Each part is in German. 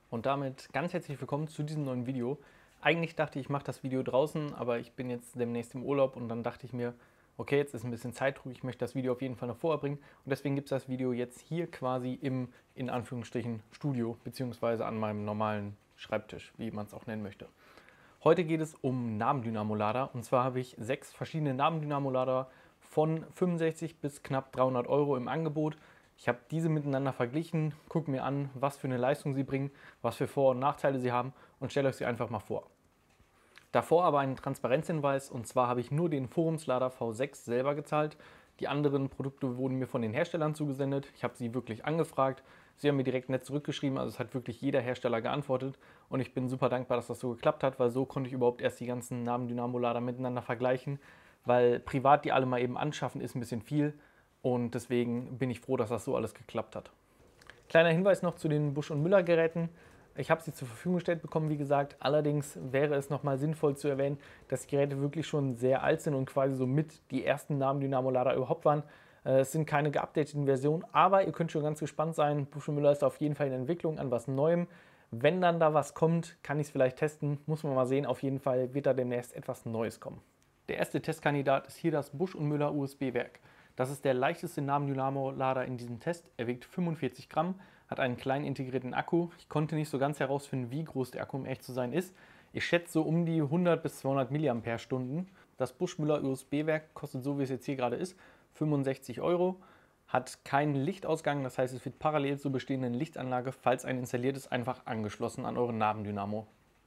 Und damit ganz herzlich willkommen zu diesem neuen Video. Eigentlich dachte ich, ich mache das Video draußen, aber ich bin jetzt demnächst im Urlaub und dann dachte ich mir, okay, jetzt ist ein bisschen Zeitdruck, ich möchte das Video auf jeden Fall noch vorher bringen und deswegen gibt es das Video jetzt hier quasi im, in Anführungsstrichen, Studio bzw. an meinem normalen Schreibtisch, wie man es auch nennen möchte. Heute geht es um Nabendynamo-Lader und zwar habe ich 6 verschiedene Nabendynamo-Lader von 65 bis knapp 300 Euro im Angebot. Ich habe diese miteinander verglichen, gucke mir an, was für eine Leistung sie bringen, was für Vor- und Nachteile sie haben und stelle euch sie einfach mal vor. Davor aber ein Transparenzhinweis, und zwar habe ich nur den Forumslader V6 selber gezahlt. Die anderen Produkte wurden mir von den Herstellern zugesendet. Ich habe sie wirklich angefragt. Sie haben mir direkt nett zurückgeschrieben, also es hat wirklich jeder Hersteller geantwortet. Und ich bin super dankbar, dass das so geklappt hat, weil so konnte ich überhaupt erst die ganzen Nabendynamo-Lader miteinander vergleichen. Weil privat die alle mal eben anschaffen ist ein bisschen viel. Und deswegen bin ich froh, dass das so alles geklappt hat. Kleiner Hinweis noch zu den Busch und Müller Geräten. Ich habe sie zur Verfügung gestellt bekommen, wie gesagt. Allerdings wäre es nochmal sinnvoll zu erwähnen, dass die Geräte wirklich schon sehr alt sind und quasi so mit die ersten Nabendynamo-Lader überhaupt waren. Es sind keine geupdateten Versionen, aber ihr könnt schon ganz gespannt sein. Busch und Müller ist auf jeden Fall in Entwicklung an was Neuem. Wenn dann da was kommt, kann ich es vielleicht testen. Muss man mal sehen. Auf jeden Fall wird da demnächst etwas Neues kommen. Der erste Testkandidat ist hier das Busch und Müller USB-Werk. Das ist der leichteste Nabendynamo-Lader in diesem Test. Er wiegt 45 Gramm, hat einen kleinen integrierten Akku. Ich konnte nicht so ganz herausfinden, wie groß der Akku, um echt zu sein, ist. Ich schätze so um die 100 bis 200 mAh. Das Busch-Müller USB-Werk kostet, so wie es jetzt hier gerade ist, 65 Euro. Hat keinen Lichtausgang, das heißt, es wird parallel zur bestehenden Lichtanlage, falls ein installiert ist, einfach angeschlossen an euren Nabendynamo.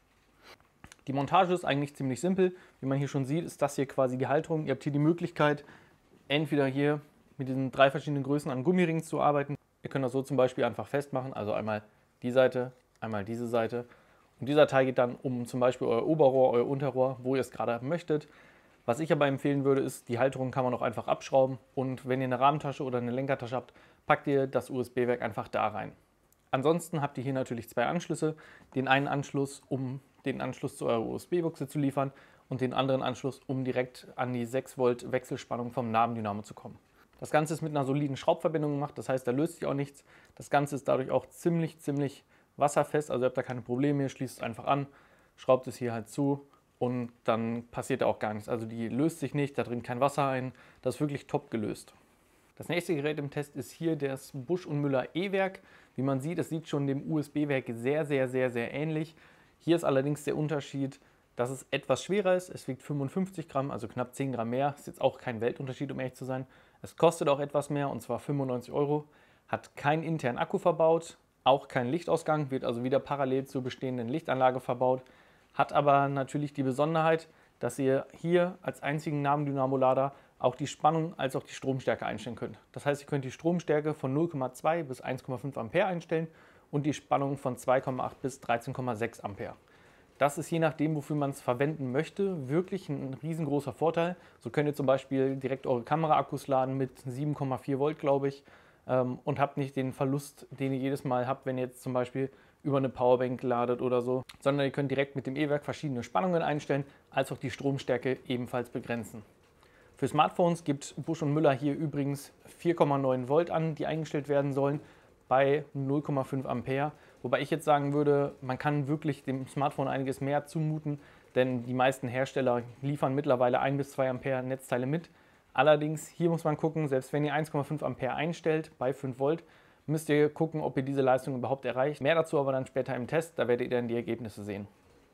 Die Montage ist eigentlich ziemlich simpel. Wie man hier schon sieht, ist das hier quasi die Halterung. Ihr habt hier die Möglichkeit, entweder hier mit diesen 3 verschiedenen Größen an Gummiringen zu arbeiten. Ihr könnt das so zum Beispiel einfach festmachen, also einmal die Seite, einmal diese Seite. Und dieser Teil geht dann um zum Beispiel euer Oberrohr, euer Unterrohr, wo ihr es gerade haben möchtet. Was ich aber empfehlen würde, ist, die Halterung kann man auch einfach abschrauben. Und wenn ihr eine Rahmentasche oder eine Lenkertasche habt, packt ihr das USB-Werk einfach da rein. Ansonsten habt ihr hier natürlich 2 Anschlüsse. Den einen Anschluss, um den Anschluss zu eurer USB-Buchse zu liefern und den anderen Anschluss, um direkt an die 6 Volt Wechselspannung vom Nabendynamo zu kommen. Das Ganze ist mit einer soliden Schraubverbindung gemacht, das heißt, da löst sich auch nichts. Das Ganze ist dadurch auch ziemlich wasserfest, also ihr habt da keine Probleme, ihr schließt es einfach an, schraubt es hier halt zu und dann passiert da auch gar nichts. Also die löst sich nicht, da drin kein Wasser ein, das ist wirklich top gelöst. Das nächste Gerät im Test ist hier das Busch und Müller E-Werk. Wie man sieht, es sieht schon dem USB-Werk sehr ähnlich. Hier ist allerdings der Unterschied, dass es etwas schwerer ist. Es wiegt 55 Gramm, also knapp 10 Gramm mehr. Ist jetzt auch kein Weltunterschied, um ehrlich zu sein. Es kostet auch etwas mehr, und zwar 95 Euro. Hat keinen internen Akku verbaut, auch keinen Lichtausgang, wird also wieder parallel zur bestehenden Lichtanlage verbaut. Hat aber natürlich die Besonderheit, dass ihr hier als einzigen Nabendynamo-Lader auch die Spannung als auch die Stromstärke einstellen könnt. Das heißt, ihr könnt die Stromstärke von 0,2 bis 1,5 Ampere einstellen und die Spannung von 2,8 bis 13,6 Ampere. Das ist je nachdem, wofür man es verwenden möchte, wirklich ein riesengroßer Vorteil. So könnt ihr zum Beispiel direkt eure Kameraakkus laden mit 7,4 Volt, glaube ich, und habt nicht den Verlust, den ihr jedes Mal habt, wenn ihr jetzt zum Beispiel über eine Powerbank ladet oder so, sondern ihr könnt direkt mit dem E-Werk verschiedene Spannungen einstellen, als auch die Stromstärke ebenfalls begrenzen. Für Smartphones gibt Busch und Müller hier übrigens 4,9 Volt an, die eingestellt werden sollen, bei 0,5 Ampere. Wobei ich jetzt sagen würde, man kann wirklich dem Smartphone einiges mehr zumuten, denn die meisten Hersteller liefern mittlerweile 1 bis 2 Ampere Netzteile mit. Allerdings, hier muss man gucken, selbst wenn ihr 1,5 Ampere einstellt bei 5 Volt, müsst ihr gucken, ob ihr diese Leistung überhaupt erreicht. Mehr dazu aber dann später im Test, da werdet ihr dann die Ergebnisse sehen.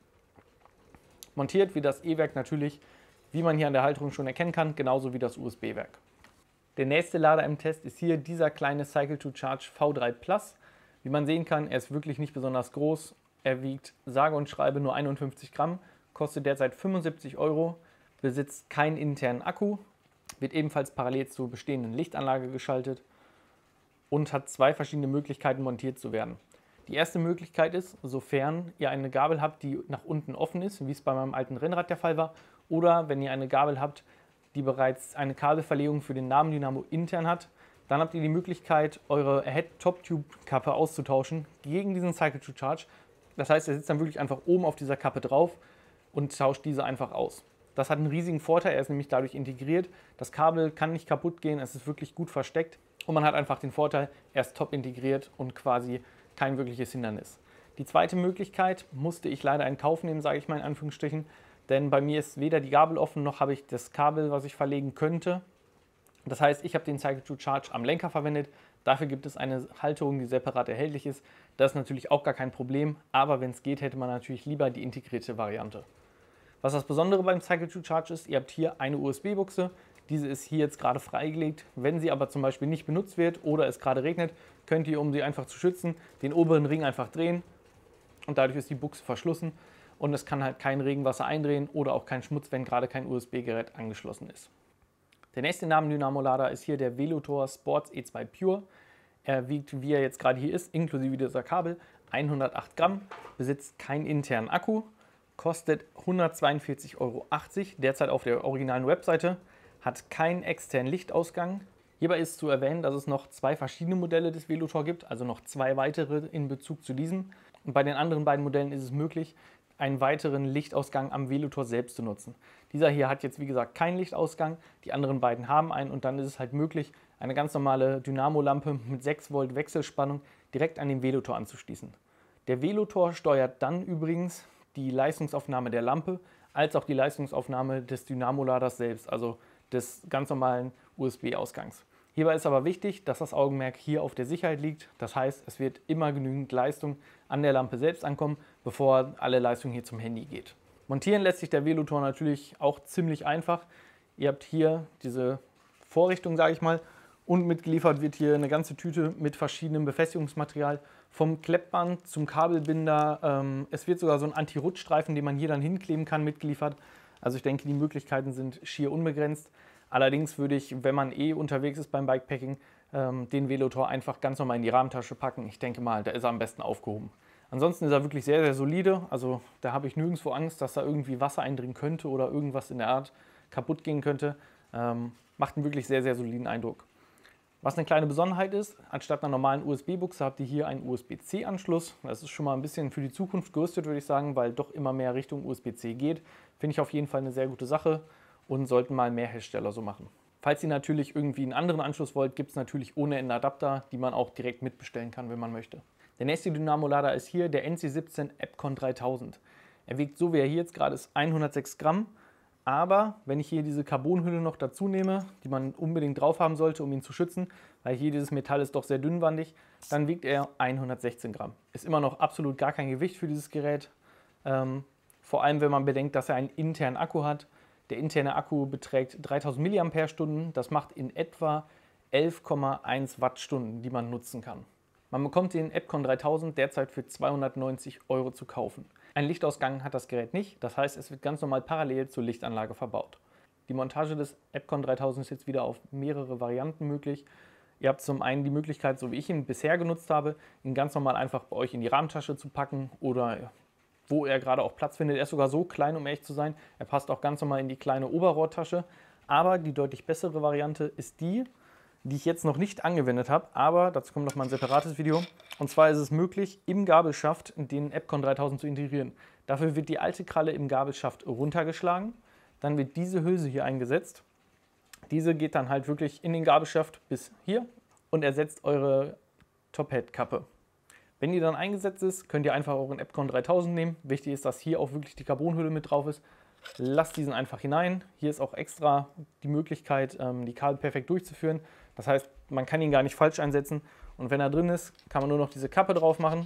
Montiert wie das E-Werk natürlich, wie man hier an der Halterung schon erkennen kann, genauso wie das USB-Werk. Der nächste Lader im Test ist hier dieser kleine Cycle2Charge V3 Plus. Wie man sehen kann, er ist wirklich nicht besonders groß. Er wiegt sage und schreibe nur 51 Gramm, kostet derzeit 75 Euro, besitzt keinen internen Akku, wird ebenfalls parallel zur bestehenden Lichtanlage geschaltet und hat 2 verschiedene Möglichkeiten montiert zu werden. Die erste Möglichkeit ist, sofern ihr eine Gabel habt, die nach unten offen ist, wie es bei meinem alten Rennrad der Fall war, oder wenn ihr eine Gabel habt, die bereits eine Kabelverlegung für den Nabendynamo intern hat, dann habt ihr die Möglichkeit, eure Head-Top-Tube-Kappe auszutauschen gegen diesen Cycle2Charge. Das heißt, er sitzt dann wirklich einfach oben auf dieser Kappe drauf und tauscht diese einfach aus. Das hat einen riesigen Vorteil, er ist nämlich dadurch integriert. Das Kabel kann nicht kaputt gehen, es ist wirklich gut versteckt und man hat einfach den Vorteil, er ist top integriert und quasi kein wirkliches Hindernis. Die zweite Möglichkeit musste ich leider in Kauf nehmen, sage ich mal in Anführungsstrichen, denn bei mir ist weder die Gabel offen, noch habe ich das Kabel, was ich verlegen könnte. Das heißt, ich habe den Cycle to Charge am Lenker verwendet. Dafür gibt es eine Halterung, die separat erhältlich ist. Das ist natürlich auch gar kein Problem, aber wenn es geht, hätte man natürlich lieber die integrierte Variante. Was das Besondere beim Cycle to Charge ist, ihr habt hier eine USB-Buchse. Diese ist hier jetzt gerade freigelegt. Wenn sie aber zum Beispiel nicht benutzt wird oder es gerade regnet, könnt ihr, um sie einfach zu schützen, den oberen Ring einfach drehen und dadurch ist die Buchse verschlossen und es kann halt kein Regenwasser eindrehen oder auch kein Schmutz, wenn gerade kein USB-Gerät angeschlossen ist. Der nächste Namendynamo-Lader ist hier der Velotor Sports E2 Pure. Er wiegt, wie er jetzt gerade hier ist, inklusive dieser Kabel, 108 Gramm, besitzt keinen internen Akku, kostet 142,80 Euro, derzeit auf der originalen Webseite, hat keinen externen Lichtausgang. Hierbei ist zu erwähnen, dass es noch 2 verschiedene Modelle des Velotor gibt, also noch 2 weitere in Bezug zu diesem. Und bei den anderen beiden Modellen ist es möglich, einen weiteren Lichtausgang am Velotor selbst zu nutzen. Dieser hier hat jetzt wie gesagt keinen Lichtausgang, die anderen beiden haben einen und dann ist es halt möglich, eine ganz normale Dynamo-Lampe mit 6 Volt Wechselspannung direkt an den Velotor anzuschließen. Der Velotor steuert dann übrigens die Leistungsaufnahme der Lampe als auch die Leistungsaufnahme des Dynamo-Laders selbst, also des ganz normalen USB-Ausgangs. Hierbei ist aber wichtig, dass das Augenmerk hier auf der Sicherheit liegt. Das heißt, es wird immer genügend Leistung an der Lampe selbst ankommen, bevor alle Leistung hier zum Handy geht. Montieren lässt sich der Velotor natürlich auch ziemlich einfach. Ihr habt hier diese Vorrichtung, sage ich mal, und mitgeliefert wird hier eine ganze Tüte mit verschiedenem Befestigungsmaterial, vom Kleppband zum Kabelbinder. Es wird sogar so ein Anti-Rutschstreifen, den man hier dann hinkleben kann, mitgeliefert. Also ich denke, die Möglichkeiten sind schier unbegrenzt. Allerdings würde ich, wenn man unterwegs ist beim Bikepacking, den Velotor einfach ganz normal in die Rahmentasche packen. Ich denke mal, da ist er am besten aufgehoben. Ansonsten ist er wirklich sehr, sehr solide. Also da habe ich nirgendwo Angst, dass da irgendwie Wasser eindringen könnte oder irgendwas in der Art kaputt gehen könnte. Macht einen wirklich sehr, sehr soliden Eindruck. Was eine kleine Besonderheit ist, anstatt einer normalen USB-Buchse habt ihr hier einen USB-C-Anschluss. Das ist schon mal ein bisschen für die Zukunft gerüstet, würde ich sagen, weil doch immer mehr Richtung USB-C geht. Finde ich auf jeden Fall eine sehr gute Sache und sollten mal mehr Hersteller so machen. Falls ihr natürlich irgendwie einen anderen Anschluss wollt, gibt es natürlich ohne Ende Adapter, die man auch direkt mitbestellen kann, wenn man möchte. Der nächste Dynamo-Lader ist hier der NC17 Epcon 3000. Er wiegt, so wie er hier jetzt gerade ist, 106 Gramm. Aber wenn ich hier diese Carbonhülle noch dazu nehme, die man unbedingt drauf haben sollte, um ihn zu schützen, weil hier dieses Metall ist doch sehr dünnwandig, dann wiegt er 116 Gramm. Ist immer noch absolut gar kein Gewicht für dieses Gerät. Vor allem, wenn man bedenkt, dass er einen internen Akku hat. Der interne Akku beträgt 3000 mAh, das macht in etwa 11,1 Wattstunden, die man nutzen kann. Man bekommt den Epcon 3000 derzeit für 290 Euro zu kaufen. Einen Lichtausgang hat das Gerät nicht, das heißt, es wird ganz normal parallel zur Lichtanlage verbaut. Die Montage des Epcon 3000 ist jetzt wieder auf mehrere Varianten möglich. Ihr habt zum einen die Möglichkeit, so wie ich ihn bisher genutzt habe, ihn ganz normal einfach bei euch in die Rahmentasche zu packen oder wo er gerade auch Platz findet. Er ist sogar so klein, um ehrlich zu sein. Er passt auch ganz normal in die kleine Oberrohrtasche. Aber die deutlich bessere Variante ist die ich jetzt noch nicht angewendet habe, aber dazu kommt noch mal ein separates Video. Und zwar ist es möglich, im Gabelschaft den Epcon 3000 zu integrieren. Dafür wird die alte Kralle im Gabelschaft runtergeschlagen, dann wird diese Hülse hier eingesetzt. Diese geht dann halt wirklich in den Gabelschaft bis hier und ersetzt eure Top-Head-Kappe. Wenn die dann eingesetzt ist, könnt ihr einfach euren Epcon 3000 nehmen. Wichtig ist, dass hier auch wirklich die Carbonhülle mit drauf ist. Lasst diesen einfach hinein. Hier ist auch extra die Möglichkeit, die Kabel perfekt durchzuführen. Das heißt, man kann ihn gar nicht falsch einsetzen. Und wenn er drin ist, kann man nur noch diese Kappe drauf machen.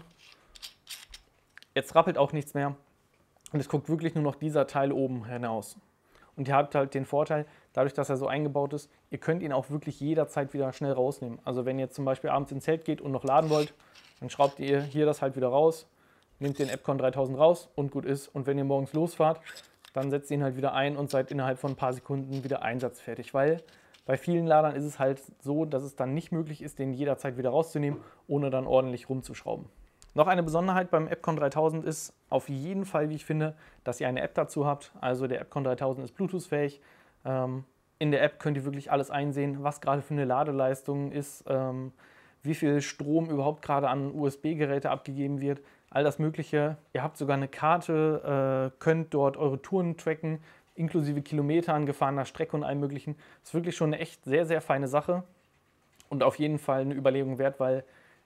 Jetzt rappelt auch nichts mehr. Und es guckt wirklich nur noch dieser Teil oben hinaus. Und ihr habt halt den Vorteil, dadurch, dass er so eingebaut ist, ihr könnt ihn auch wirklich jederzeit wieder schnell rausnehmen. Also wenn ihr zum Beispiel abends ins Zelt geht und noch laden wollt, dann schraubt ihr hier das halt wieder raus, nehmt den Epcon 3000 raus und gut ist. Und wenn ihr morgens losfahrt, dann setzt ihr ihn halt wieder ein und seid innerhalb von ein paar Sekunden wieder einsatzfertig. Weil bei vielen Ladern ist es halt so, dass es dann nicht möglich ist, den jederzeit wieder rauszunehmen, ohne dann ordentlich rumzuschrauben. Noch eine Besonderheit beim Epcon 3000 ist auf jeden Fall, wie ich finde, dass ihr eine App dazu habt. Also der Epcon 3000 ist Bluetooth-fähig. In der App könnt ihr wirklich alles einsehen, was gerade für eine Ladeleistung ist, wie viel Strom überhaupt gerade an USB-Geräte abgegeben wird, all das Mögliche. Ihr habt sogar eine Karte, könnt dort eure Touren tracken, inklusive Kilometern, gefahrener Strecke und allem Möglichen. Das ist wirklich schon eine echt sehr, sehr feine Sache und auf jeden Fall eine Überlegung wert, weil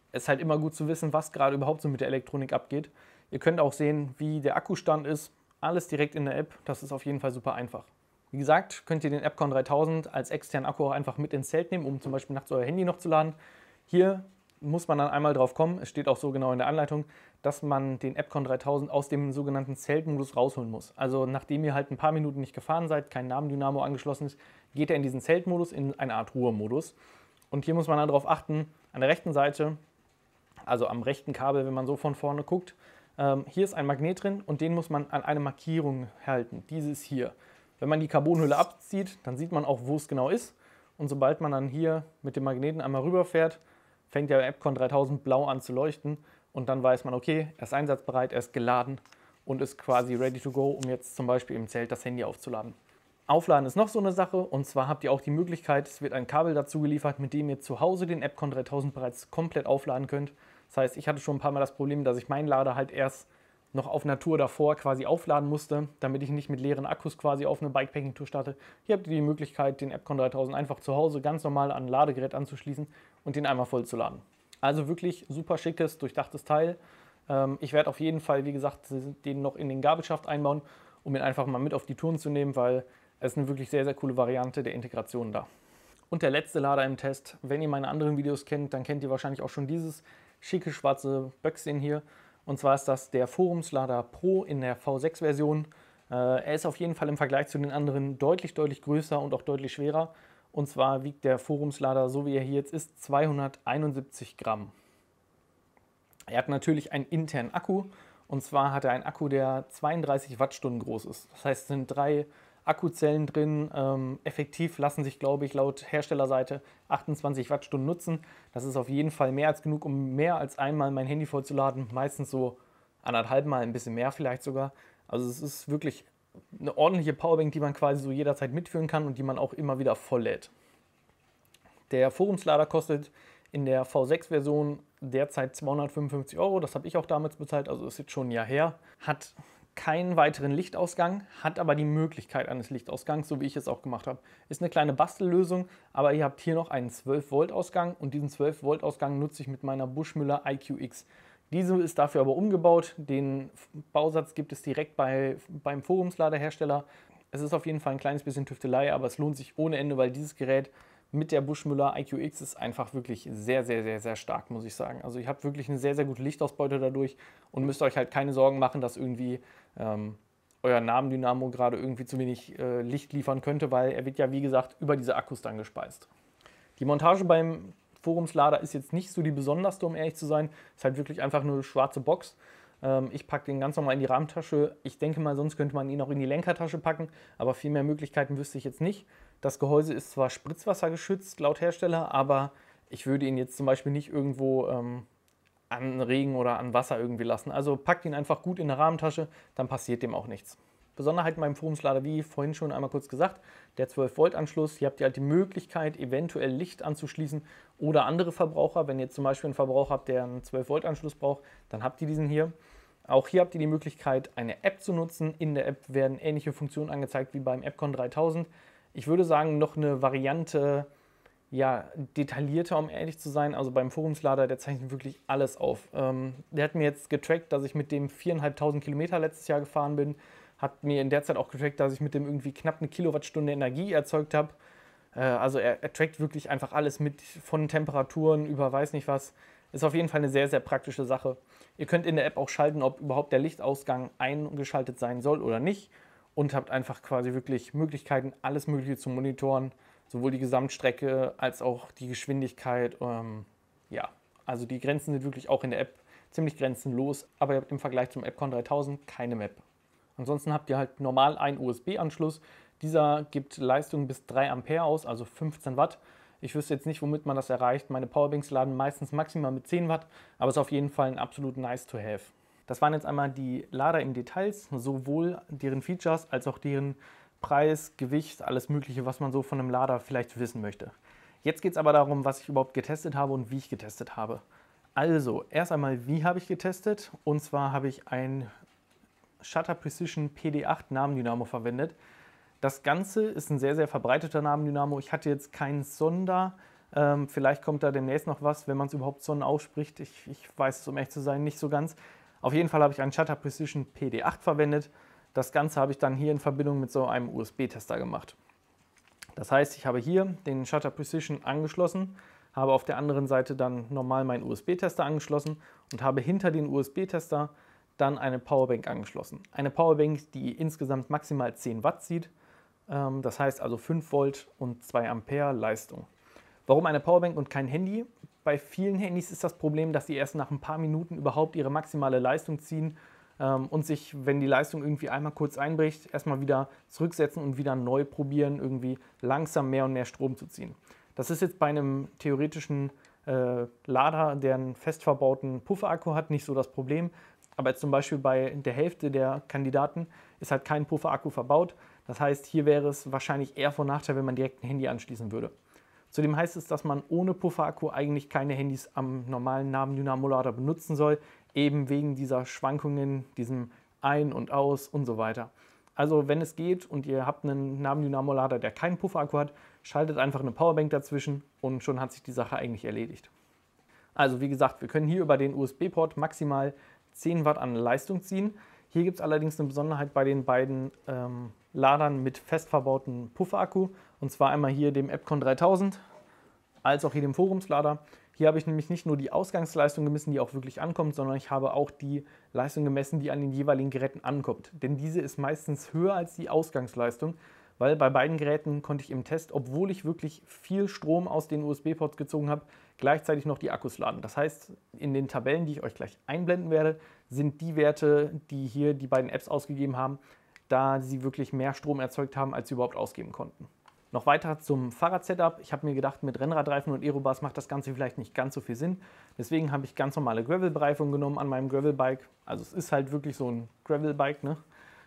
Es ist halt immer gut zu wissen, was gerade überhaupt so mit der Elektronik abgeht. Ihr könnt auch sehen, wie der Akkustand ist. Alles direkt in der App. Das ist auf jeden Fall super einfach. Wie gesagt, könnt ihr den Epcon 3000 als externen Akku auch einfach mit ins Zelt nehmen, um zum Beispiel nachts euer Handy noch zu laden. Hier muss man dann einmal drauf kommen, es steht auch so genau in der Anleitung, dass man den Epcon 3000 aus dem sogenannten Zeltmodus rausholen muss. Also nachdem ihr halt ein paar Minuten nicht gefahren seid, kein Nabendynamo angeschlossen ist, geht er in diesen Zeltmodus, in eine Art Ruhemodus. Und hier muss man dann darauf achten, an der rechten Seite, also am rechten Kabel, wenn man so von vorne guckt, hier ist ein Magnet drin und den muss man an eine Markierung halten, dieses hier. Wenn man die Carbonhülle abzieht, dann sieht man auch, wo es genau ist. Und sobald man dann hier mit dem Magneten einmal rüberfährt, fängt der Epcon 3000 blau an zu leuchten. Und dann weiß man, okay, er ist einsatzbereit, er ist geladen und ist quasi ready to go, um jetzt zum Beispiel im Zelt das Handy aufzuladen. Aufladen ist noch so eine Sache, und zwar habt ihr auch die Möglichkeit, es wird ein Kabel dazu geliefert, mit dem ihr zu Hause den Epcon 3000 bereits komplett aufladen könnt. Das heißt, ich hatte schon ein paar Mal das Problem, dass ich meinen Lader halt erst noch auf einer Tour davor quasi aufladen musste, damit ich nicht mit leeren Akkus quasi auf eine Bikepacking-Tour starte. Hier habt ihr die Möglichkeit, den Epcon 3000 einfach zu Hause ganz normal an ein Ladegerät anzuschließen und den einmal voll zu laden. Also wirklich super schickes, durchdachtes Teil. Ich werde auf jeden Fall, wie gesagt, den noch in den Gabelschaft einbauen, um ihn einfach mal mit auf die Touren zu nehmen, weil es ist eine wirklich sehr, sehr coole Variante der Integration da. Und der letzte Lader im Test, wenn ihr meine anderen Videos kennt, dann kennt ihr wahrscheinlich auch schon dieses schicke schwarze Böckchen hier. Und zwar ist das der Forumslader Pro in der V6-Version. Er ist auf jeden Fall im Vergleich zu den anderen deutlich, deutlich größer und auch deutlich schwerer. Und zwar wiegt der Forumslader, so wie er hier jetzt ist, 271 Gramm. Er hat natürlich einen internen Akku. Und zwar hat er einen Akku, der 32 Wattstunden groß ist. Das heißt, es sind 3 Akkuzellen drin. Effektiv lassen sich, glaube ich, laut Herstellerseite 28 Wattstunden nutzen. Das ist auf jeden Fall mehr als genug, um mehr als einmal mein Handy vollzuladen. Meistens so 1,5 Mal, ein bisschen mehr vielleicht sogar. Also es ist wirklich eine ordentliche Powerbank, die man quasi so jederzeit mitführen kann und die man auch immer wieder voll lädt. Der Forumslader kostet in der V6-Version derzeit 255 Euro. Das habe ich auch damals bezahlt, also ist jetzt schon ein Jahr her. Hat keinen weiteren Lichtausgang, hat aber die Möglichkeit eines Lichtausgangs, so wie ich es auch gemacht habe. Ist eine kleine Bastellösung, aber ihr habt hier noch einen 12-Volt-Ausgang und diesen 12-Volt-Ausgang nutze ich mit meiner Buschmüller IQX. Diese ist dafür aber umgebaut. Den Bausatz gibt es direkt beim Forumsladerhersteller. Es ist auf jeden Fall ein kleines bisschen Tüftelei, aber es lohnt sich ohne Ende, weil dieses Gerät mit der Buschmüller IQX ist einfach wirklich sehr, sehr, sehr, sehr stark, muss ich sagen. Also ihr habt wirklich eine sehr, sehr gute Lichtausbeute dadurch und müsst euch halt keine Sorgen machen, dass irgendwie euer Nabendynamo gerade irgendwie zu wenig Licht liefern könnte, weil er wird ja, wie gesagt, über diese Akkus dann gespeist. Die Montage beim Forumslader ist jetzt nicht so die besonderste, um ehrlich zu sein. Ist halt wirklich einfach nur eine schwarze Box. Ich packe den ganz normal in die Rahmentasche. Ich denke mal, sonst könnte man ihn auch in die Lenkertasche packen, aber viel mehr Möglichkeiten wüsste ich jetzt nicht. Das Gehäuse ist zwar spritzwassergeschützt laut Hersteller, aber ich würde ihn jetzt zum Beispiel nicht irgendwo an Regen oder an Wasser irgendwie lassen. Also packt ihn einfach gut in eine Rahmentasche, dann passiert dem auch nichts. Besonderheiten beim Forumslader, wie vorhin schon einmal kurz gesagt, der 12-Volt-Anschluss. Hier habt ihr halt die Möglichkeit, eventuell Licht anzuschließen oder andere Verbraucher. Wenn ihr zum Beispiel einen Verbraucher habt, der einen 12-Volt-Anschluss braucht, dann habt ihr diesen hier. Auch hier habt ihr die Möglichkeit, eine App zu nutzen. In der App werden ähnliche Funktionen angezeigt wie beim Epcon 3000. Ich würde sagen, noch eine Variante, ja, detaillierter, um ehrlich zu sein. Also beim Forumslader, der zeichnet wirklich alles auf. Der hat mir jetzt getrackt, dass ich mit dem 4.500 Kilometer letztes Jahr gefahren bin. Hat mir in der Zeit auch getrackt, dass ich mit dem irgendwie knapp eine Kilowattstunde Energie erzeugt habe. Also er trackt wirklich einfach alles mit, von Temperaturen über weiß nicht was. Ist auf jeden Fall eine sehr, sehr praktische Sache. Ihr könnt in der App auch schalten, ob überhaupt der Lichtausgang eingeschaltet sein soll oder nicht. Und habt einfach quasi wirklich Möglichkeiten, alles Mögliche zu monitoren. Sowohl die Gesamtstrecke als auch die Geschwindigkeit. Ja, also die Grenzen sind wirklich auch in der App ziemlich grenzenlos. Aber ihr habt im Vergleich zum Epcon 3000 keine Map. Ansonsten habt ihr halt normal einen USB-Anschluss. Dieser gibt Leistung bis 3 Ampere aus, also 15 Watt. Ich wüsste jetzt nicht, womit man das erreicht. Meine Powerbanks laden meistens maximal mit 10 Watt, aber ist auf jeden Fall ein absolut nice to have. Das waren jetzt einmal die Lader im Details, sowohl deren Features als auch deren Preis, Gewicht, alles Mögliche, was man so von einem Lader vielleicht wissen möchte. Jetzt geht es aber darum, was ich überhaupt getestet habe und wie ich getestet habe. Also, erst einmal, wie habe ich getestet? Und zwar habe ich ein Shutter Precision PD8 Nabendynamo verwendet. Das Ganze ist ein sehr, sehr verbreiteter Nabendynamo. Ich hatte jetzt keinen Vielleicht kommt da demnächst noch was, wenn man es überhaupt Sonnen ausspricht. Ich weiß es, um ehrlich zu sein, nicht so ganz. Auf jeden Fall habe ich einen Shutter Precision PD8 verwendet. Das Ganze habe ich dann hier in Verbindung mit so einem USB-Tester gemacht. Das heißt, ich habe hier den Shutter Precision angeschlossen, habe auf der anderen Seite dann normal meinen USB-Tester angeschlossen und habe hinter den USB-Tester dann eine Powerbank angeschlossen. Eine Powerbank, die insgesamt maximal 10 Watt zieht, das heißt also 5 Volt und 2 Ampere Leistung. Warum eine Powerbank und kein Handy? Bei vielen Handys ist das Problem, dass sie erst nach ein paar Minuten überhaupt ihre maximale Leistung ziehen und sich, wenn die Leistung irgendwie einmal kurz einbricht, erstmal wieder zurücksetzen und wieder neu probieren, irgendwie langsam mehr und mehr Strom zu ziehen. Das ist jetzt bei einem theoretischen Lader, der einen fest verbauten Pufferakku hat, nicht so das Problem. Aber jetzt zum Beispiel bei der Hälfte der Kandidaten ist halt kein Pufferakku verbaut. Das heißt, hier wäre es wahrscheinlich eher von Nachteil, wenn man direkt ein Handy anschließen würde. Zudem heißt es, dass man ohne Pufferakku eigentlich keine Handys am normalen Nabendynamo-Lader benutzen soll, eben wegen dieser Schwankungen, diesem Ein- und Aus und so weiter. Also wenn es geht und ihr habt einen Nabendynamo-Lader, der keinen Pufferakku hat, schaltet einfach eine Powerbank dazwischen und schon hat sich die Sache eigentlich erledigt. Also wie gesagt, wir können hier über den USB-Port maximal 10 Watt an Leistung ziehen. Hier gibt es allerdings eine Besonderheit bei den beiden Ladern mit fest verbauten Pufferakku. Und zwar einmal hier dem Epcon 3000 als auch hier dem Forumslader. Hier habe ich nämlich nicht nur die Ausgangsleistung gemessen, die auch wirklich ankommt, sondern ich habe auch die Leistung gemessen, die an den jeweiligen Geräten ankommt. Denn diese ist meistens höher als die Ausgangsleistung, weil bei beiden Geräten konnte ich im Test, obwohl ich wirklich viel Strom aus den USB-Ports gezogen habe, gleichzeitig noch die Akkus laden. Das heißt, in den Tabellen, die ich euch gleich einblenden werde, sind die Werte, die hier die beiden Apps ausgegeben haben, da sie wirklich mehr Strom erzeugt haben, als sie überhaupt ausgeben konnten. Noch weiter zum Fahrrad-Setup. Ich habe mir gedacht, mit Rennradreifen und Aerobars macht das Ganze vielleicht nicht ganz so viel Sinn. Deswegen habe ich ganz normale Gravel-Bereifung genommen an meinem Gravel-Bike. Also es ist halt wirklich so ein Gravel-Bike, ne?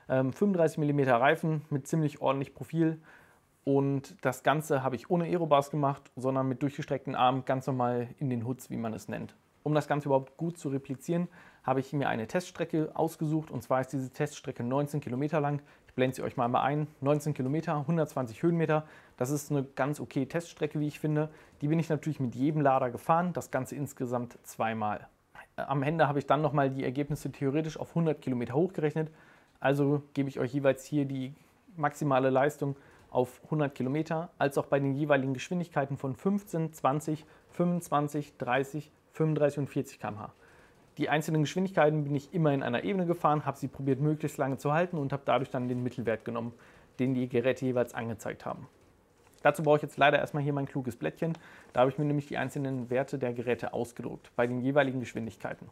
35 mm Reifen mit ziemlich ordentlich Profil. Und das Ganze habe ich ohne Aerobars gemacht, sondern mit durchgestreckten Armen ganz normal in den Hoods, wie man es nennt. Um das Ganze überhaupt gut zu replizieren, habe ich mir eine Teststrecke ausgesucht. Und zwar ist diese Teststrecke 19 Kilometer lang. Ich blende sie euch mal ein. 19 Kilometer, 120 Höhenmeter. Das ist eine ganz okay Teststrecke, wie ich finde. Die bin ich natürlich mit jedem Lader gefahren. Das Ganze insgesamt zweimal. Am Ende habe ich dann nochmal die Ergebnisse theoretisch auf 100 Kilometer hochgerechnet. Also gebe ich euch jeweils hier die maximale Leistung auf 100 Kilometer, als auch bei den jeweiligen Geschwindigkeiten von 15, 20, 25, 30, 35 und 40 km/h. Die einzelnen Geschwindigkeiten bin ich immer in einer Ebene gefahren, habe sie probiert möglichst lange zu halten und habe dadurch dann den Mittelwert genommen, den die Geräte jeweils angezeigt haben. Dazu brauche ich jetzt leider erstmal hier mein kluges Blättchen. Da habe ich mir nämlich die einzelnen Werte der Geräte ausgedruckt, bei den jeweiligen Geschwindigkeiten.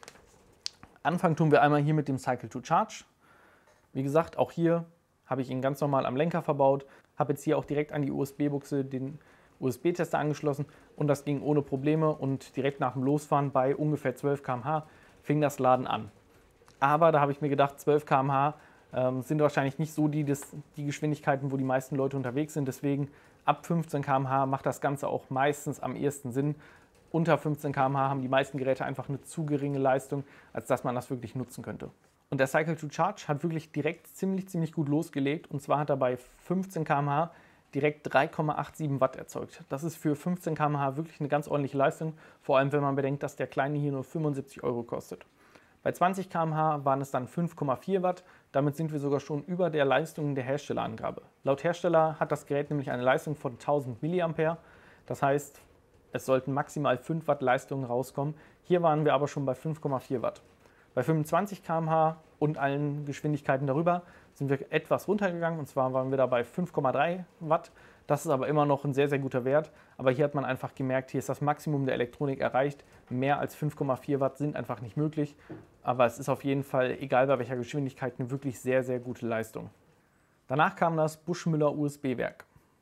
Anfangen tun wir einmal hier mit dem Cycle to Charge. Wie gesagt, auch hier habe ich ihn ganz normal am Lenker verbaut, habe jetzt hier auch direkt an die USB-Buchse den USB-Tester angeschlossen und das ging ohne Probleme und direkt nach dem Losfahren bei ungefähr 12 km/h fing das Laden an. Aber da habe ich mir gedacht, 12 km/h sind wahrscheinlich nicht so die Geschwindigkeiten, wo die meisten Leute unterwegs sind. Deswegen ab 15 km/h macht das Ganze auch meistens am ehesten Sinn. Unter 15 km/h haben die meisten Geräte einfach eine zu geringe Leistung, als dass man das wirklich nutzen könnte. Und der Cycle to Charge hat wirklich direkt ziemlich gut losgelegt. Und zwar hat er bei 15 km/h direkt 3,87 Watt erzeugt. Das ist für 15 km/h wirklich eine ganz ordentliche Leistung, vor allem wenn man bedenkt, dass der kleine hier nur 75 € kostet. Bei 20 km/h waren es dann 5,4 Watt, damit sind wir sogar schon über der Leistung der Herstellerangabe. Laut Hersteller hat das Gerät nämlich eine Leistung von 1000 mA, das heißt, es sollten maximal 5 Watt Leistung rauskommen. Hier waren wir aber schon bei 5,4 Watt. Bei 25 km/h und allen Geschwindigkeiten darüber sind wir etwas runtergegangen, und zwar waren wir da bei 5,3 Watt. Das ist aber immer noch ein sehr guter Wert, aber hier hat man einfach gemerkt, hier ist das Maximum der Elektronik erreicht. Mehr als 5,4 Watt sind einfach nicht möglich, aber es ist auf jeden Fall, egal bei welcher Geschwindigkeit, eine wirklich sehr gute Leistung. Danach kam das Buschmüller USB-Werk.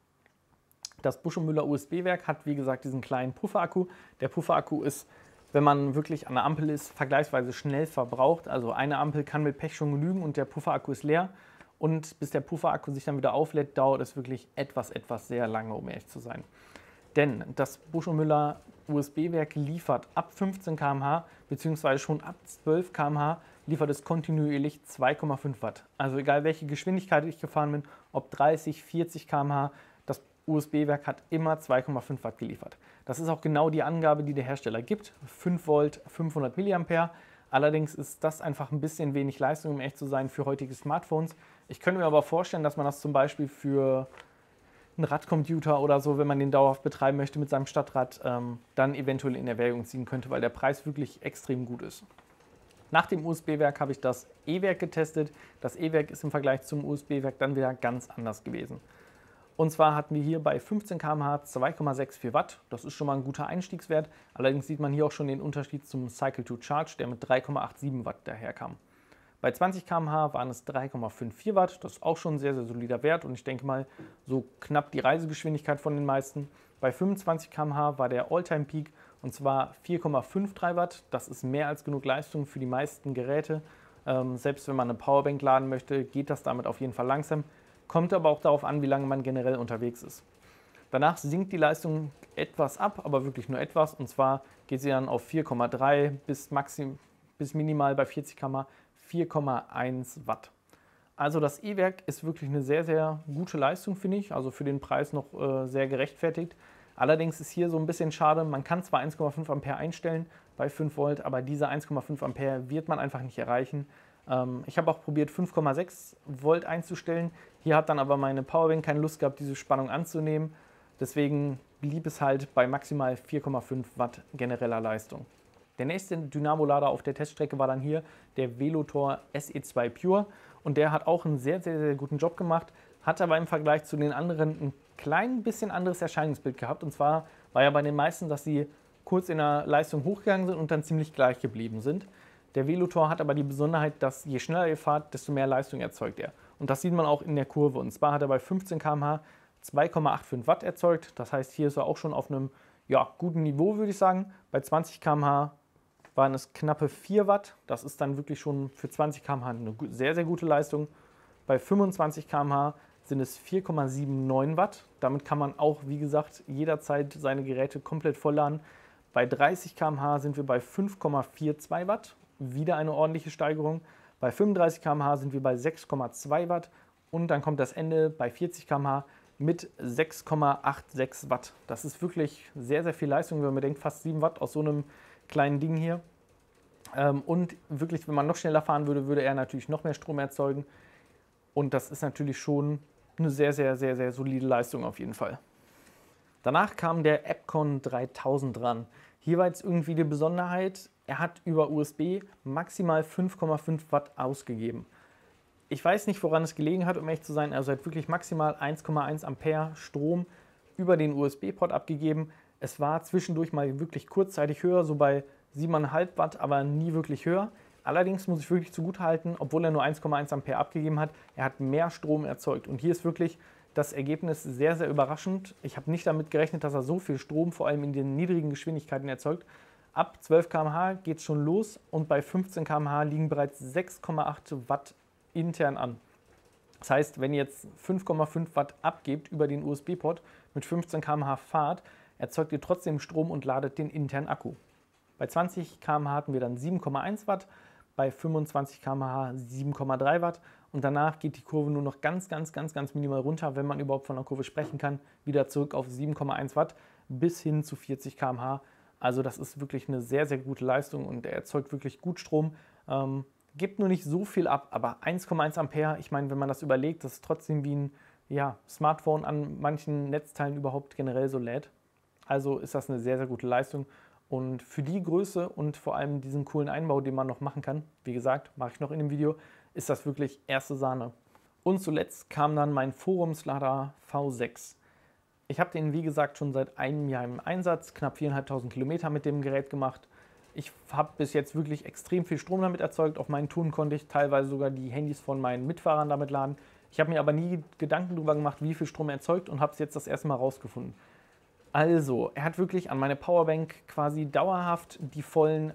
Das Buschmüller USB-Werk hat, wie gesagt, diesen kleinen Pufferakku. Der Pufferakku ist, wenn man wirklich an der Ampel ist, vergleichsweise schnell verbraucht. Also eine Ampel kann mit Pech schon genügen und der Pufferakku ist leer. Und bis der Pufferakku sich dann wieder auflädt, dauert es wirklich etwas sehr lange, um ehrlich zu sein. Denn das Buschmüller USB-Werk liefert ab 15 km/h bzw. schon ab 12 km/h liefert es kontinuierlich 2,5 Watt. Also egal welche Geschwindigkeit ich gefahren bin, ob 30, 40 km/h, das USB-Werk hat immer 2,5 Watt geliefert. Das ist auch genau die Angabe, die der Hersteller gibt, 5 Volt, 500 mA. Allerdings ist das einfach ein bisschen wenig Leistung, um echt zu sein, für heutige Smartphones. Ich könnte mir aber vorstellen, dass man das zum Beispiel für einen Radcomputer oder so, wenn man den dauerhaft betreiben möchte mit seinem Stadtrad, dann eventuell in Erwägung ziehen könnte, weil der Preis wirklich extrem gut ist. Nach dem USB-Werk habe ich das E-Werk getestet. Das E-Werk ist im Vergleich zum USB-Werk dann wieder ganz anders gewesen. Und zwar hatten wir hier bei 15 km/h 2,64 Watt. Das ist schon mal ein guter Einstiegswert. Allerdings sieht man hier auch schon den Unterschied zum Cycle to Charge, der mit 3,87 Watt daherkam. Bei 20 km/h waren es 3,54 Watt. Das ist auch schon ein sehr, sehr solider Wert und ich denke mal so knapp die Reisegeschwindigkeit von den meisten. Bei 25 km/h war der All-Time-Peak und zwar 4,53 Watt. Das ist mehr als genug Leistung für die meisten Geräte. Selbst wenn man eine Powerbank laden möchte, geht das damit auf jeden Fall langsam. Kommt aber auch darauf an, wie lange man generell unterwegs ist. Danach sinkt die Leistung etwas ab, aber wirklich nur etwas. Und zwar geht sie dann auf 4,3 bis minimal bei 40 km/h 4,1 Watt. Also das E-Werk ist wirklich eine sehr, sehr gute Leistung, finde ich. Also für den Preis noch sehr gerechtfertigt. Allerdings ist hier so ein bisschen schade, man kann zwar 1,5 Ampere einstellen bei 5 Volt, aber diese 1,5 Ampere wird man einfach nicht erreichen. Ich habe auch probiert 5,6 Volt einzustellen. Hier hat dann aber meine Powerbank keine Lust gehabt, diese Spannung anzunehmen. Deswegen blieb es halt bei maximal 4,5 Watt genereller Leistung. Der nächste Dynamo-Lader auf der Teststrecke war dann hier der Velotor SE2 Pure. Und der hat auch einen sehr, sehr, sehr guten Job gemacht, hat aber im Vergleich zu den anderen ein klein bisschen anderes Erscheinungsbild gehabt. Und zwar war ja bei den meisten, dass sie kurz in der Leistung hochgegangen sind und dann ziemlich gleich geblieben sind. Der Velotor hat aber die Besonderheit, dass je schneller ihr fahrt, desto mehr Leistung erzeugt er. Und das sieht man auch in der Kurve. Und zwar hat er bei 15 km/h 2,85 Watt erzeugt. Das heißt, hier ist er auch schon auf einem guten Niveau, würde ich sagen. Bei 20 km/h waren es knappe 4 Watt. Das ist dann wirklich schon für 20 km/h eine sehr, sehr gute Leistung. Bei 25 km/h sind es 4,79 Watt. Damit kann man auch, wie gesagt, jederzeit seine Geräte komplett vollladen. Bei 30 km/h sind wir bei 5,42 Watt. Wieder eine ordentliche Steigerung. Bei 35 km/h sind wir bei 6,2 Watt. Und dann kommt das Ende bei 40 km/h mit 6,86 Watt. Das ist wirklich sehr, sehr viel Leistung, wenn man denkt, fast 7 Watt aus so einem kleinen Ding hier. Und wirklich, wenn man noch schneller fahren würde, würde er natürlich noch mehr Strom erzeugen. Und das ist natürlich schon eine sehr, sehr, sehr, sehr solide Leistung auf jeden Fall. Danach kam der Epcon 3000 dran. Hier war jetzt irgendwie die Besonderheit, er hat über USB maximal 5,5 Watt ausgegeben. Ich weiß nicht, woran es gelegen hat, um ehrlich zu sein. Also er hat wirklich maximal 1,1 Ampere Strom über den USB-Port abgegeben. Es war zwischendurch mal wirklich kurzzeitig höher, so bei 7,5 Watt, aber nie wirklich höher. Allerdings muss ich wirklich zugutehalten, obwohl er nur 1,1 Ampere abgegeben hat, er hat mehr Strom erzeugt. Und hier ist wirklich das Ergebnis sehr, sehr überraschend. Ich habe nicht damit gerechnet, dass er so viel Strom, vor allem in den niedrigen Geschwindigkeiten, erzeugt. Ab 12 km/h geht es schon los und bei 15 km/h liegen bereits 6,8 Watt intern an. Das heißt, wenn ihr jetzt 5,5 Watt abgebt über den USB-Port mit 15 km/h Fahrt, erzeugt ihr trotzdem Strom und ladet den internen Akku. Bei 20 km/h hatten wir dann 7,1 Watt, bei 25 km/h 7,3 Watt und danach geht die Kurve nur noch ganz minimal runter, wenn man überhaupt von einer Kurve sprechen kann, wieder zurück auf 7,1 Watt bis hin zu 40 km/h. Also das ist wirklich eine sehr, sehr gute Leistung und er erzeugt wirklich gut Strom. Gibt nur nicht so viel ab, aber 1,1 Ampere, ich meine, wenn man das überlegt, das ist trotzdem wie ein Smartphone an manchen Netzteilen überhaupt generell so lädt. Also ist das eine sehr, sehr gute Leistung. Und für die Größe und vor allem diesen coolen Einbau, den man noch machen kann, wie gesagt, mache ich noch in dem Video, ist das wirklich erste Sahne. Und zuletzt kam dann mein Forumslader V6. Ich habe den, wie gesagt, schon seit einem Jahr im Einsatz, knapp 4.500 Kilometer mit dem Gerät gemacht. Ich habe bis jetzt wirklich extrem viel Strom damit erzeugt. Auf meinen Touren konnte ich teilweise sogar die Handys von meinen Mitfahrern damit laden. Ich habe mir aber nie Gedanken darüber gemacht, wie viel Strom er erzeugt und habe es jetzt das erste Mal rausgefunden. Also, er hat wirklich an meine Powerbank quasi dauerhaft die vollen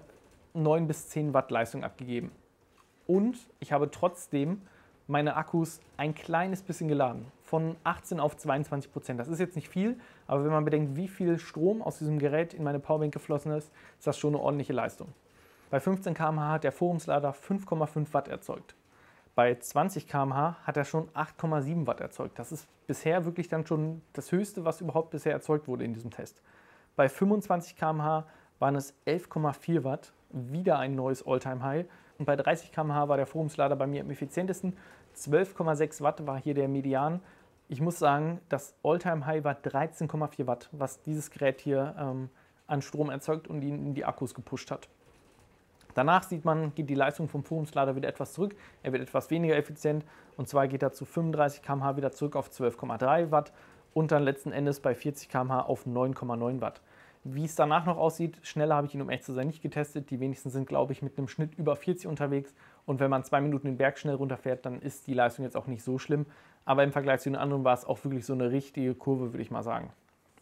9 bis 10 Watt Leistung abgegeben. Und ich habe trotzdem meine Akkus ein kleines bisschen geladen, von 18 auf 22%. Das ist jetzt nicht viel, aber wenn man bedenkt, wie viel Strom aus diesem Gerät in meine Powerbank geflossen ist, ist das schon eine ordentliche Leistung. Bei 15 km/h hat der Forumslader 5,5 Watt erzeugt. Bei 20 km/h hat er schon 8,7 Watt erzeugt. Das ist bisher wirklich dann schon das Höchste, was überhaupt bisher erzeugt wurde in diesem Test. Bei 25 km/h waren es 11,4 Watt, wieder ein neues All-Time-High. Und bei 30 km/h war der Forumslader bei mir am effizientesten. 12,6 Watt war hier der Median. Ich muss sagen, das All-Time-High war 13,4 Watt, was dieses Gerät hier an Strom erzeugt und ihn in die Akkus gepusht hat. Danach sieht man, geht die Leistung vom Forumslader wieder etwas zurück. Er wird etwas weniger effizient und zwar geht er zu 35 km/h wieder zurück auf 12,3 Watt und dann letzten Endes bei 40 km/h auf 9,9 Watt. Wie es danach noch aussieht, schneller habe ich ihn, um echt zu sein, nicht getestet. Die wenigsten sind, glaube ich, mit einem Schnitt über 40 unterwegs. Und wenn man 2 Minuten den Berg schnell runterfährt, dann ist die Leistung jetzt auch nicht so schlimm. Aber im Vergleich zu den anderen war es auch wirklich so eine richtige Kurve, würde ich mal sagen.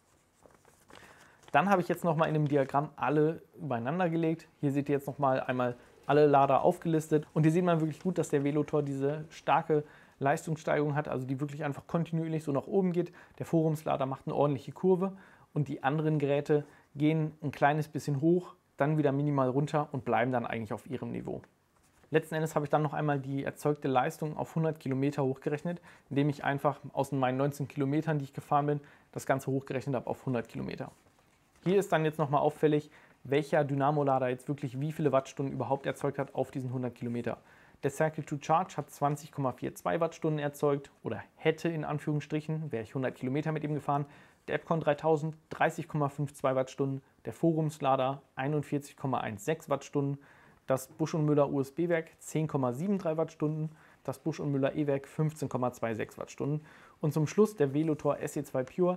Dann habe ich jetzt nochmal in dem Diagramm alle übereinander gelegt. Hier seht ihr jetzt nochmal einmal alle Lader aufgelistet. Und hier sieht man wirklich gut, dass der Velotor diese starke Leistungssteigerung hat, also die wirklich einfach kontinuierlich so nach oben geht. Der Forumslader macht eine ordentliche Kurve und die anderen Geräte gehen ein kleines bisschen hoch, dann wieder minimal runter und bleiben dann eigentlich auf ihrem Niveau. Letzten Endes habe ich dann noch einmal die erzeugte Leistung auf 100 Kilometer hochgerechnet, indem ich einfach aus meinen 19 Kilometern, die ich gefahren bin, das Ganze hochgerechnet habe auf 100 Kilometer. Hier ist dann jetzt nochmal auffällig, welcher Dynamo-Lader jetzt wirklich wie viele Wattstunden überhaupt erzeugt hat auf diesen 100 Kilometer. Der Cycle to Charge hat 20,42 Wattstunden erzeugt oder hätte in Anführungsstrichen, wäre ich 100 Kilometer mit ihm gefahren. Der Epcon 3000 30,52 Wattstunden, der Forumslader 41,16 Wattstunden, das Busch & Müller USB-Werk 10,73 Wattstunden, das Busch & Müller E-Werk 15,26 Wattstunden und zum Schluss der Velotor SE2 Pure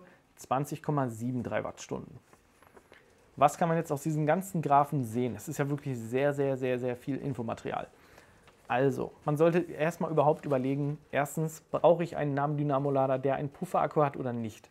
20,73 Wattstunden. Was kann man jetzt aus diesen ganzen Graphen sehen? Es ist ja wirklich sehr, sehr, sehr, sehr viel Infomaterial. Also, man sollte erstmal überhaupt überlegen, erstens, brauche ich einen Nabendynamo-Lader, der einen Pufferakku hat oder nicht?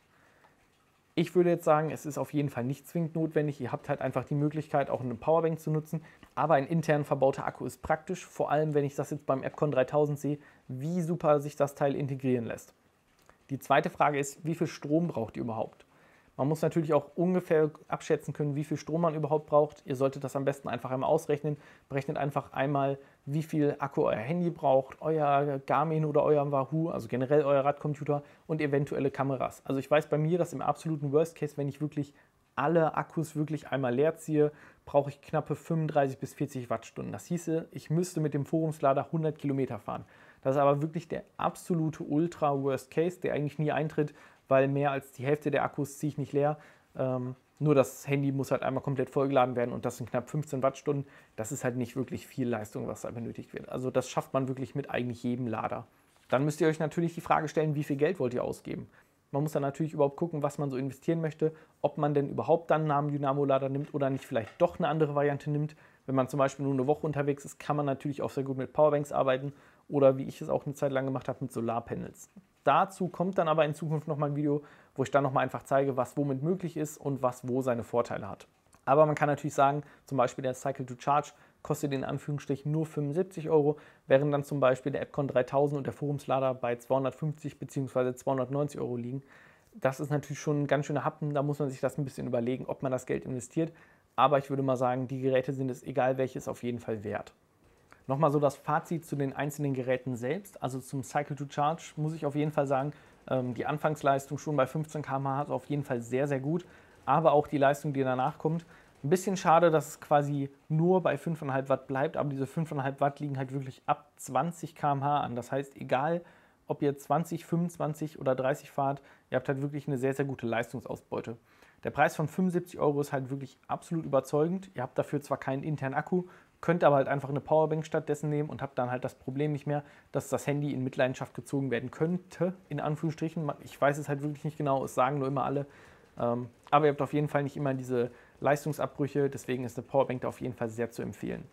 Ich würde jetzt sagen, es ist auf jeden Fall nicht zwingend notwendig. Ihr habt halt einfach die Möglichkeit, auch eine Powerbank zu nutzen. Aber ein intern verbauter Akku ist praktisch, vor allem wenn ich das jetzt beim Epcon 3000 sehe, wie super sich das Teil integrieren lässt. Die zweite Frage ist, wie viel Strom braucht ihr überhaupt? Man muss natürlich auch ungefähr abschätzen können, wie viel Strom man überhaupt braucht. Ihr solltet das am besten einfach einmal ausrechnen. Berechnet einfach einmal, wie viel Akku euer Handy braucht, euer Garmin oder euer Wahoo, also generell euer Radcomputer und eventuelle Kameras. Also ich weiß bei mir, dass im absoluten Worst Case, wenn ich wirklich alle Akkus wirklich einmal leer ziehe, brauche ich knappe 35 bis 40 Wattstunden. Das hieße, ich müsste mit dem Forumslader 100 Kilometer fahren. Das ist aber wirklich der absolute Ultra-Worst Case, der eigentlich nie eintritt, weil mehr als die Hälfte der Akkus ziehe ich nicht leer. Nur das Handy muss halt einmal komplett vollgeladen werden und das sind knapp 15 Wattstunden. Das ist halt nicht wirklich viel Leistung, was da benötigt wird. Also das schafft man wirklich mit eigentlich jedem Lader. Dann müsst ihr euch natürlich die Frage stellen, wie viel Geld wollt ihr ausgeben? Man muss dann natürlich überhaupt gucken, was man so investieren möchte, ob man denn überhaupt dann einen Namen-Dynamo-Lader nimmt oder nicht vielleicht doch eine andere Variante nimmt. Wenn man zum Beispiel nur eine Woche unterwegs ist, kann man natürlich auch sehr gut mit Powerbanks arbeiten oder wie ich es auch eine Zeit lang gemacht habe, mit Solarpanels. Dazu kommt dann aber in Zukunft nochmal ein Video, wo ich dann nochmal einfach zeige, was womit möglich ist und was wo seine Vorteile hat. Aber man kann natürlich sagen, zum Beispiel der Cycle to Charge kostet in Anführungsstrichen nur 75 €, während dann zum Beispiel der Epcon 3000 und der Forumslader bei 250 bzw. 290 € liegen. Das ist natürlich schon ein ganz schöner Happen, da muss man sich das ein bisschen überlegen, ob man das Geld investiert. Aber ich würde mal sagen, die Geräte sind es, egal welches, auf jeden Fall wert. Nochmal so das Fazit zu den einzelnen Geräten selbst. Also zum Cycle to Charge muss ich auf jeden Fall sagen, die Anfangsleistung schon bei 15 km/h ist auf jeden Fall sehr, sehr gut. Aber auch die Leistung, die danach kommt. Ein bisschen schade, dass es quasi nur bei 5,5 Watt bleibt, aber diese 5,5 Watt liegen halt wirklich ab 20 km/h an. Das heißt, egal ob ihr 20, 25 oder 30 fahrt, ihr habt halt wirklich eine sehr, sehr gute Leistungsausbeute. Der Preis von 75 € ist halt wirklich absolut überzeugend. Ihr habt dafür zwar keinen internen Akku, könnt aber halt einfach eine Powerbank stattdessen nehmen und habt dann halt das Problem nicht mehr, dass das Handy in Mitleidenschaft gezogen werden könnte, in Anführungsstrichen. Ich weiß es halt wirklich nicht genau, es sagen nur immer alle. Aber ihr habt auf jeden Fall nicht immer diese Leistungsabbrüche, deswegen ist eine Powerbank da auf jeden Fall sehr zu empfehlen.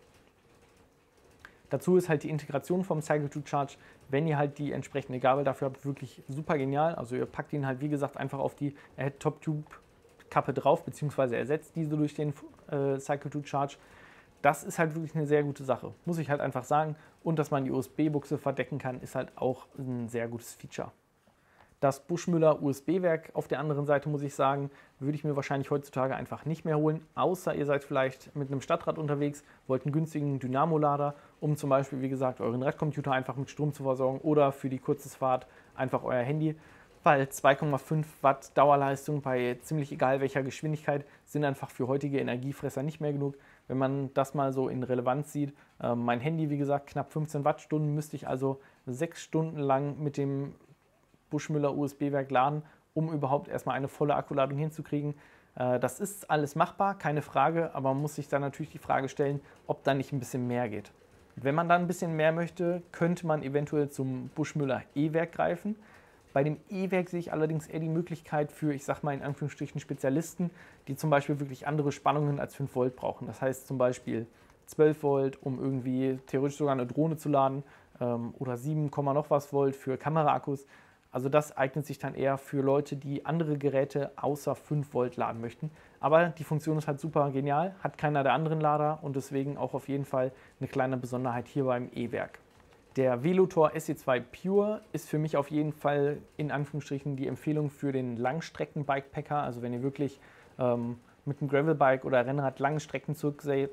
Dazu ist halt die Integration vom Cycle to Charge, wenn ihr halt die entsprechende Gabel dafür habt, wirklich super genial. Also ihr packt ihn halt wie gesagt einfach auf die Top-Tube-Kappe drauf, beziehungsweise ersetzt diese durch den Cycle to Charge. Das ist halt wirklich eine sehr gute Sache, muss ich halt einfach sagen. Und dass man die USB-Buchse verdecken kann, ist halt auch ein sehr gutes Feature. Das Buschmüller USB-Werk auf der anderen Seite, muss ich sagen, würde ich mir wahrscheinlich heutzutage einfach nicht mehr holen, außer ihr seid vielleicht mit einem Stadtrad unterwegs, wollt einen günstigen Dynamo-Lader, um zum Beispiel, wie gesagt, euren Radcomputer einfach mit Strom zu versorgen oder für die kurze Fahrt einfach euer Handy, weil 2,5 Watt Dauerleistung bei ziemlich egal welcher Geschwindigkeit sind einfach für heutige Energiefresser nicht mehr genug. Wenn man das mal so in Relevanz sieht, mein Handy, wie gesagt, knapp 15 Wattstunden, müsste ich also 6 Stunden lang mit dem Buschmüller USB-Werk laden, um überhaupt erstmal eine volle Akkuladung hinzukriegen. Das ist alles machbar, keine Frage, aber man muss sich dann natürlich die Frage stellen, ob da nicht ein bisschen mehr geht. Wenn man dann ein bisschen mehr möchte, könnte man eventuell zum Buschmüller E-Werk greifen. Bei dem E-Werk sehe ich allerdings eher die Möglichkeit für, ich sage mal in Anführungsstrichen, Spezialisten, die zum Beispiel wirklich andere Spannungen als 5 Volt brauchen. Das heißt zum Beispiel 12 Volt, um irgendwie theoretisch sogar eine Drohne zu laden, oder 7, noch was Volt für Kameraakkus. Also das eignet sich dann eher für Leute, die andere Geräte außer 5 Volt laden möchten. Aber die Funktion ist halt super genial, hat keiner der anderen Lader und deswegen auch auf jeden Fall eine kleine Besonderheit hier beim E-Werk. Der Velotor SE2 Pure ist für mich auf jeden Fall in Anführungsstrichen die Empfehlung für den Langstrecken-Bikepacker. Also wenn ihr wirklich mit einem Gravelbike oder Rennrad lange Strecken zurücklegt,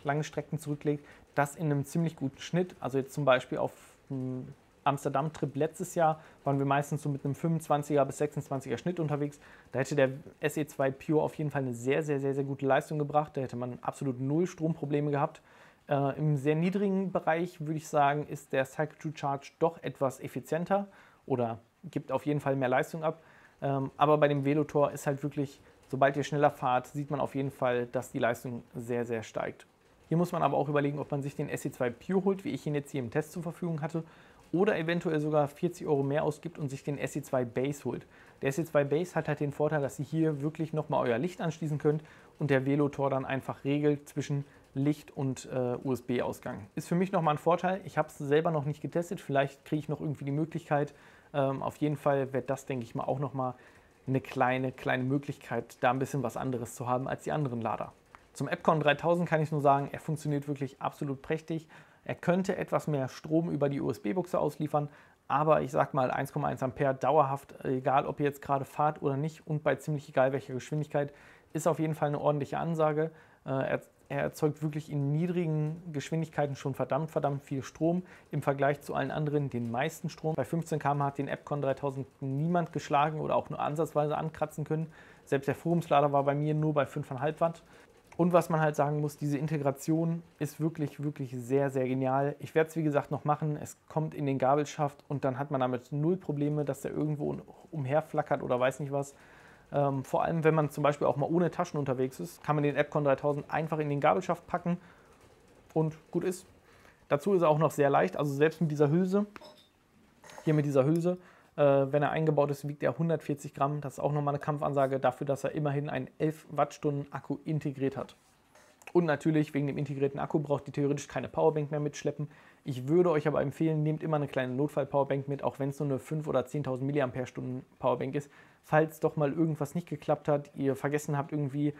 das in einem ziemlich guten Schnitt. Also jetzt zum Beispiel auf Amsterdam-Trip letztes Jahr waren wir meistens so mit einem 25er bis 26er Schnitt unterwegs. Da hätte der SE2 Pure auf jeden Fall eine sehr, sehr, sehr, sehr gute Leistung gebracht. Da hätte man absolut null Stromprobleme gehabt. Im sehr niedrigen Bereich würde ich sagen, ist der Cycle-to-Charge doch etwas effizienter oder gibt auf jeden Fall mehr Leistung ab. Aber bei dem Velotor ist halt wirklich, sobald ihr schneller fahrt, sieht man auf jeden Fall, dass die Leistung sehr, sehr steigt. Hier muss man aber auch überlegen, ob man sich den SE2 Pure holt, wie ich ihn jetzt hier im Test zur Verfügung hatte, oder eventuell sogar 40 € mehr ausgibt und sich den SE2 Base holt. Der SE2 Base hat halt den Vorteil, dass ihr hier wirklich nochmal euer Licht anschließen könnt und der Velotor dann einfach regelt zwischen Licht und USB-Ausgang. Ist für mich nochmal ein Vorteil. Ich habe es selber noch nicht getestet. Vielleicht kriege ich noch irgendwie die Möglichkeit. Auf jeden Fall wird das, denke ich mal, auch nochmal eine kleine Möglichkeit, da ein bisschen was anderes zu haben als die anderen Lader. Zum Epcon 3000 kann ich nur sagen, er funktioniert wirklich absolut prächtig. Er könnte etwas mehr Strom über die USB-Buchse ausliefern, aber ich sag mal 1,1 Ampere dauerhaft, egal ob ihr jetzt gerade fahrt oder nicht und bei ziemlich egal welcher Geschwindigkeit, ist auf jeden Fall eine ordentliche Ansage. Er erzeugt wirklich in niedrigen Geschwindigkeiten schon verdammt viel Strom im Vergleich zu allen anderen den meisten Strom. Bei 15 km/h hat den Epcon 3000 niemand geschlagen oder auch nur ansatzweise ankratzen können. Selbst der Forumslader war bei mir nur bei 5,5 Watt. Und was man halt sagen muss, diese Integration ist wirklich sehr, sehr genial. Ich werde es wie gesagt noch machen. Es kommt in den Gabelschaft und dann hat man damit null Probleme, dass der irgendwo umherflackert oder weiß nicht was. Vor allem, wenn man zum Beispiel auch mal ohne Taschen unterwegs ist, kann man den Epcon 3000 einfach in den Gabelschaft packen und gut ist. Dazu ist er auch noch sehr leicht, also selbst mit dieser Hülse, hier mit dieser Hülse, wenn er eingebaut ist, wiegt er 140 Gramm. Das ist auch nochmal eine Kampfansage dafür, dass er immerhin einen 11 Wattstunden Akku integriert hat. Und natürlich, wegen dem integrierten Akku braucht ihr theoretisch keine Powerbank mehr mitschleppen. Ich würde euch aber empfehlen, nehmt immer eine kleine Notfall-Powerbank mit, auch wenn es nur eine 5.000 oder 10.000 mAh Powerbank ist. Falls doch mal irgendwas nicht geklappt hat, ihr vergessen habt irgendwie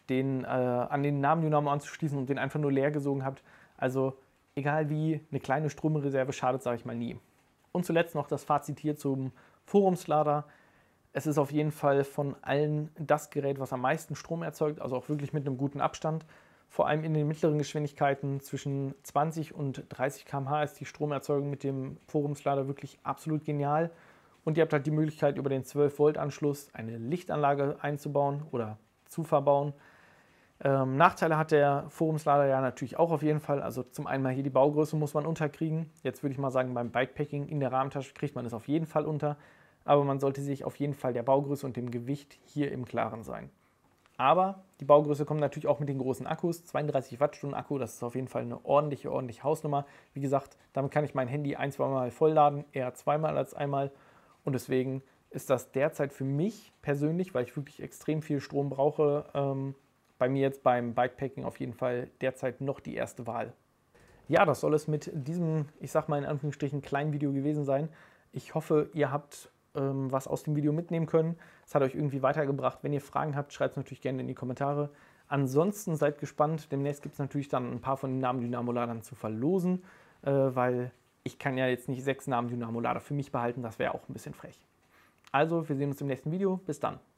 an den Nabendynamo anzuschließen und den einfach nur leer gesogen habt. Also egal wie, eine kleine Stromreserve schadet, sage ich mal, nie. Und zuletzt noch das Fazit hier zum Forumslader. Es ist auf jeden Fall von allen das Gerät, was am meisten Strom erzeugt, also auch wirklich mit einem guten Abstand. Vor allem in den mittleren Geschwindigkeiten zwischen 20 und 30 km/h ist die Stromerzeugung mit dem Forumslader wirklich absolut genial. Und ihr habt halt die Möglichkeit, über den 12-Volt-Anschluss eine Lichtanlage einzubauen oder zu verbauen. Nachteile hat der Forumslader ja natürlich auch auf jeden Fall. Also zum einen mal hier die Baugröße muss man unterkriegen. Jetzt würde ich mal sagen, beim Bikepacking in der Rahmentasche kriegt man es auf jeden Fall unter. Aber man sollte sich auf jeden Fall der Baugröße und dem Gewicht hier im Klaren sein. Aber die Baugröße kommt natürlich auch mit den großen Akkus. 32 Wattstunden Akku, das ist auf jeden Fall eine ordentliche Hausnummer. Wie gesagt, damit kann ich mein Handy 1-2 Mal vollladen, eher zweimal als einmal. Und deswegen ist das derzeit für mich persönlich, weil ich wirklich extrem viel Strom brauche, bei mir jetzt beim Bikepacking auf jeden Fall derzeit noch die erste Wahl. Ja, das soll es mit diesem, ich sag mal in Anführungsstrichen, kleinen Video gewesen sein. Ich hoffe, ihr habt was aus dem Video mitnehmen können. Es hat euch irgendwie weitergebracht. Wenn ihr Fragen habt, schreibt es natürlich gerne in die Kommentare. Ansonsten seid gespannt. Demnächst gibt es natürlich dann ein paar von den Namen-Dynamo-Ladern zu verlosen, weil ich kann ja jetzt nicht 6 Namen-Dynamo-Lader für mich behalten. Das wäre auch ein bisschen frech. Also, wir sehen uns im nächsten Video. Bis dann.